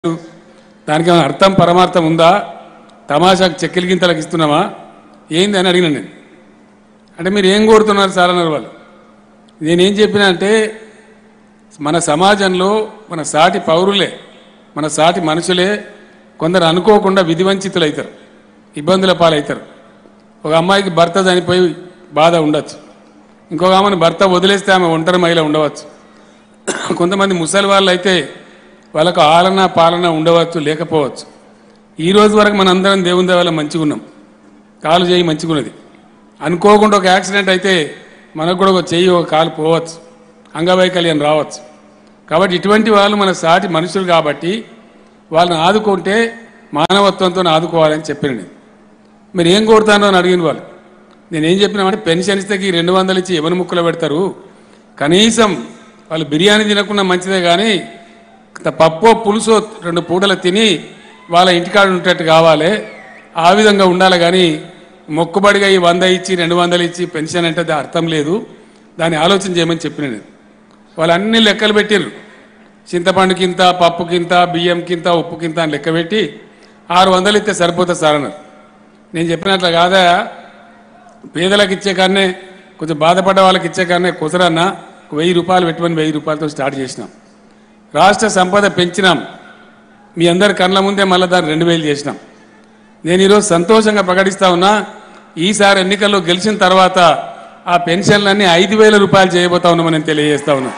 దానికి ఏమైనా అర్థం పరమార్థం ఉందా? తమాషాకు చెక్కిలి గింతలకు ఇస్తున్నామా ఏంది అని అడిగిన నేను. అంటే మీరు ఏం కోరుతున్నారు సార్ అన్నారు వాళ్ళు. నేనేం చెప్పినా అంటే మన సమాజంలో మన సాటి పౌరులే, మన సాటి మనుషులే కొందరు అనుకోకుండా విధివంచితులు అవుతారు, ఇబ్బందుల పాలవుతారు. ఒక అమ్మాయికి భర్త చనిపోయి బాధ ఉండొచ్చు, ఇంకొక ఆమెను భర్త వదిలేస్తే ఆమె ఒంటరి మహిళ ఉండవచ్చు. కొంతమంది ముసలి వాళ్ళు అయితే వాళ్ళకు ఆలన పాలన ఉండవచ్చు, లేకపోవచ్చు. ఈ రోజు వరకు మన అందరం దేవుని దయ వల్ల మంచిగా ఉన్నాం, కాలు చేయి మంచిగా ఉన్నది. అనుకోకుండా ఒక యాక్సిడెంట్ అయితే మనకు కూడా ఒక చెయ్యి ఒక కాలు పోవచ్చు, అంగవైకల్యం రావచ్చు. కాబట్టి ఇటువంటి వాళ్ళు మన సాటి మనుషులు కాబట్టి వాళ్ళని ఆదుకుంటే మానవత్వంతో ఆదుకోవాలని చెప్పినండి. మీరు ఏం కోరుతానో అని అడిగిన వాళ్ళు. నేనేం చెప్పినామంటే పెన్షన్ ఇస్తే 200 ఇచ్చి ఎవరి ముక్కులో పెడతారు, కనీసం వాళ్ళు బిర్యానీ తినకుండా మంచిదే కానీ పప్పో పులుసో 2 పూటలు తిని వాళ్ళ ఇంటికాడ ఉండేటట్టు కావాలి, ఆ విధంగా ఉండాలి. కానీ మొక్కుబడిగా ఈ 100 ఇచ్చి 200 ఇచ్చి పెన్షన్ అంటే అర్థం లేదు, దాన్ని ఆలోచన చేయమని చెప్పిన నేను. వాళ్ళు అన్ని లెక్కలు పెట్టారు, చింతపండుకింత, పప్పుకింత, బియ్యంకింత, ఉప్పుకింత అని లెక్క పెట్టి 600 ఇస్తే సరిపోతుంది సార్ అన్నారు. నేను చెప్పినట్లు కాదా, పేదలకు ఇచ్చే కానీ కొంచెం బాధపడ్డ వాళ్ళకి ఇచ్చే కానీ కుసరన్నా 1000 రూపాయలు పెట్టమని 1000 రూపాయలతో స్టార్ట్ చేసినాం. రాష్ట్ర సంపద పెంచినాం, మీ అందరి కళ్ళ ముందే మళ్ళీ దాన్ని 2000 చేసినాం. నేను ఈరోజు సంతోషంగా ప్రకటిస్తా ఉన్నా, ఈసారి ఎన్నికల్లో గెలిచిన తర్వాత ఆ పెన్షన్లన్నీ 5000 రూపాయలు చేయబోతా ఉన్నామని నేను తెలియజేస్తా ఉన్నా.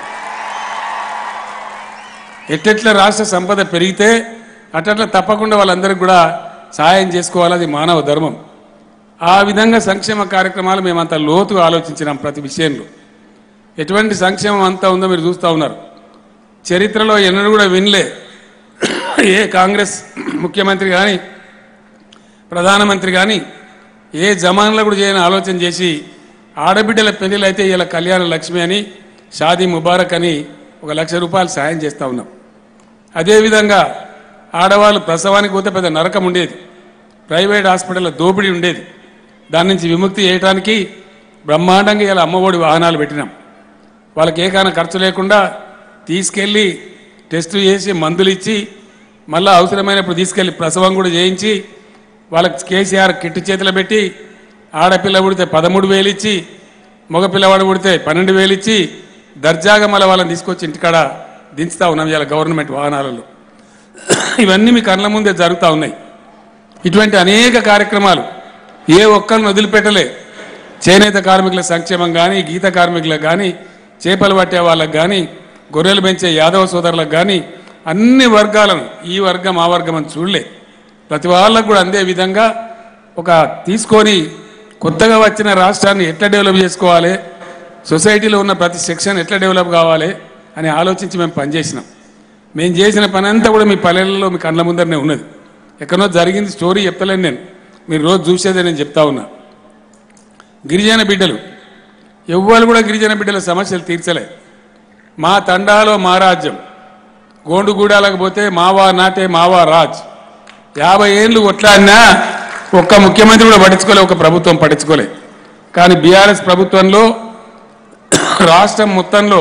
ఎట్లెట్లా రాష్ట్ర సంపద పెరిగితే అట్లా తప్పకుండా వాళ్ళందరికీ కూడా సహాయం చేసుకోవాలి, అది మానవ ధర్మం. ఆ విధంగా సంక్షేమ కార్యక్రమాలు మేమంత లోతుగా ఆలోచించినాం. ప్రతి విషయంలో ఎటువంటి సంక్షేమం అంతా ఉందో మీరు చూస్తూ ఉన్నారు. చరిత్రలో ఎన్నడూ కూడా వినలే ఏ కాంగ్రెస్ ముఖ్యమంత్రి కానీ ప్రధానమంత్రి కానీ ఏ జమాన్లో కూడా చేయని ఆలోచన చేసి ఆడబిడ్డల పెళ్లిలు అయితే ఇలా కళ్యాణ లక్ష్మి అని, షాదీ ముబారక్ అని 1 లక్ష రూపాయలు సాయం చేస్తూ ఉన్నాం. అదేవిధంగా ఆడవాళ్ళు ప్రసవానికి పోతే పెద్ద నరకం ఉండేది, ప్రైవేట్ హాస్పిటల్లో దోపిడీ ఉండేది, దాని నుంచి విముక్తి చేయడానికి బ్రహ్మాండంగా ఇలా అమ్మఒడి వాహనాలు పెట్టినాం. వాళ్ళకి ఏకాన ఖర్చు లేకుండా తీసుకెళ్ళి టెస్టులు చేసి మందులు ఇచ్చి మళ్ళీ అవసరమైనప్పుడు తీసుకెళ్ళి ప్రసవం కూడా చేయించి వాళ్ళకి కేసీఆర్ కిట్టు చేతిలో పెట్టి ఆడపిల్ల పుడితే 13,000 ఇచ్చి, మగపిల్లవాడు పుడితే 12,000 ఇచ్చి దర్జాగా మళ్ళీ వాళ్ళని తీసుకొచ్చి ఇంటికాడ దించుతూ ఉన్నాం ఇలా గవర్నమెంట్ వాహనాలలో. ఇవన్నీ మీ కళ్ళ ముందే జరుగుతూ ఉన్నాయి. ఇటువంటి అనేక కార్యక్రమాలు ఏ ఒక్కరిని వదిలిపెట్టలే. చేనేత కార్మికుల సంక్షేమం కానీ, గీత కార్మికులకు కానీ, చేపలు పట్టే వాళ్ళకు కానీ, గొర్రెలు పెంచే యాదవ సోదరులకు కానీ అన్ని వర్గాలను ఈ వర్గం ఆ వర్గం అని చూడలే. ప్రతి వాళ్ళకు కూడా అందే విధంగా ఒక తీసుకొని కొత్తగా వచ్చిన రాష్ట్రాన్ని ఎట్లా డెవలప్ చేసుకోవాలి, సొసైటీలో ఉన్న ప్రతి సెక్షన్ ఎట్లా డెవలప్ కావాలి అని ఆలోచించి మేము పనిచేసినాం. మేము చేసిన పని అంతా కూడా మీ పల్లెలలో మీ కళ్ళ ముందరనే ఉన్నది. ఎక్కడో జరిగింది స్టోరీ చెప్తలేను నేను, మీరు రోజు చూసేదే నేను చెప్తా ఉన్నా. గిరిజన బిడ్డలు ఎవ్వరు కూడా గిరిజన బిడ్డల సమస్యలు తీర్చలే. మా తండాలో మా రాజ్యం, గోండుగూడాలకు పోతే మావా నాటే మావా రాజ్. 50 ఏళ్ళు కొట్లాడినా ఒక్క ముఖ్యమంత్రి కూడా పట్టించుకోలే, ఒక ప్రభుత్వం పట్టించుకోలే. కానీ బీఆర్ఎస్ ప్రభుత్వంలో రాష్ట్రం మొత్తంలో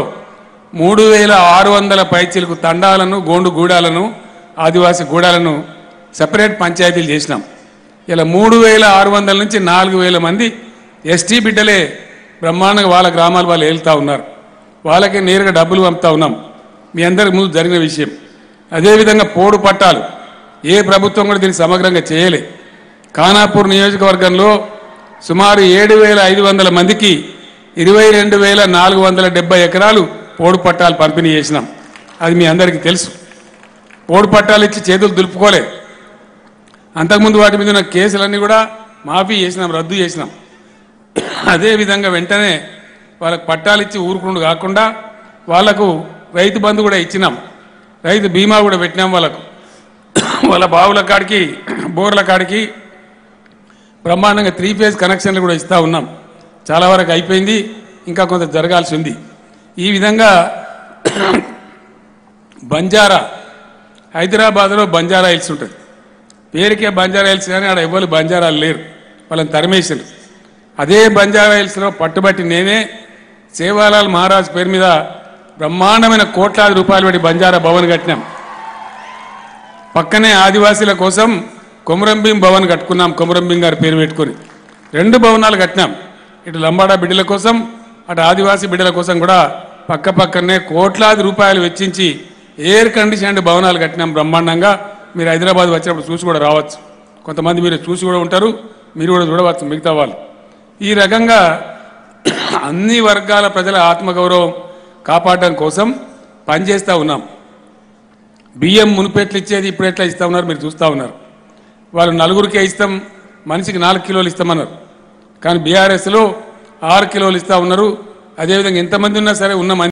3600 పైచీలకు తండాలను, గోండుగూడాలను, ఆదివాసీ గూడాలను సపరేట్ పంచాయతీలు చేసినాం. ఇలా 3600 నుంచి 4000 మంది ఎస్టీ బిడ్డలే బ్రహ్మాండంగా వాళ్ళ గ్రామాలు వాళ్ళు వెళ్తూ ఉన్నారు. వాళ్ళకే నేరుగా డబ్బులు పంపుతా ఉన్నాం. మీ అందరికి ముందు జరిగిన విషయం. అదేవిధంగా పోడు పట్టాలు ఏ ప్రభుత్వం కూడా దీన్ని సమగ్రంగా చేయలే. ఖానాపూర్ నియోజకవర్గంలో సుమారు 7500 మందికి 22,470 ఎకరాలు పోడు పట్టాలు పంపిణీ చేసినాం. అది మీ అందరికీ తెలుసు. పోడు పట్టాలు ఇచ్చి చేతులు దులుపుకోలే. అంతకుముందు వాటి మీద ఉన్న కేసులన్నీ కూడా మాఫీ చేసినాం, రద్దు చేసినాం. అదేవిధంగా వెంటనే వాళ్ళకు పట్టాలు ఇచ్చి ఊరుకుండు కాకుండా వాళ్లకు రైతు బంధు కూడా ఇచ్చినాం, రైతు బీమా కూడా పెట్టినాం. వాళ్ళకు వాళ్ళ బావుల కాడికి, బోర్ల కాడికి బ్రహ్మాండంగా 3 ఫేజ్ కనెక్షన్లు కూడా ఇస్తూ ఉన్నాం. చాలా వరకు అయిపోయింది, ఇంకా కొంత జరగాల్సి ఉంది. ఈ విధంగా బంజారా, హైదరాబాద్లో బంజారా హిల్స్ ఉంటుంది, పేరుకే బంజారా హిల్స్ కానీ ఆడ ఎవరు బంజారాలు లేరు, వాళ్ళని తరిమేశారు. అదే బంజారా హిల్స్లో పట్టుబట్టి నేనే సేవాలాల్ మహారాజ్ పేరు మీద బ్రహ్మాండమైన కోట్లాది రూపాయలు పెట్టి బంజారా భవన్ కట్టినాం. పక్కనే ఆదివాసీల కోసం కొమరంభీం భవన్ కట్టుకున్నాం. కొమరంభీం గారి పేరు పెట్టుకొని 2 భవనాలు కట్టినాం. ఇటు లంబాడా బిడ్డల కోసం, అటు ఆదివాసీ బిడ్డల కోసం కూడా పక్క పక్కనే కోట్లాది రూపాయలు వెచ్చించి ఎయిర్ కండిషన్డ్ భవనాలు కట్టినాం బ్రహ్మాండంగా. మీరు హైదరాబాద్ వచ్చినప్పుడు చూసి కూడా రావచ్చు. కొంతమంది మీరు చూసి కూడా ఉంటారు, మీరు కూడా చూడవచ్చు మిగతా వాళ్ళు. ఈ రకంగా అన్ని వర్గాల ప్రజల ఆత్మగౌరవం కాపాడడం కోసం పనిచేస్తూ ఉన్నాం. బియ్యం మునుపెట్లు ఇచ్చేది ఇప్పుడు ఎట్లా ఇస్తూ ఉన్నారు మీరు చూస్తూ ఉన్నారు. వాళ్ళు 4గురికే ఇస్తాం, మనిషికి 4 కిలోలు ఇస్తామన్నారు. కానీ బీఆర్ఎస్లో 6 కిలోలు ఇస్తూ ఉన్నారు. అదేవిధంగా ఎంతమంది ఉన్నా సరే ఉన్న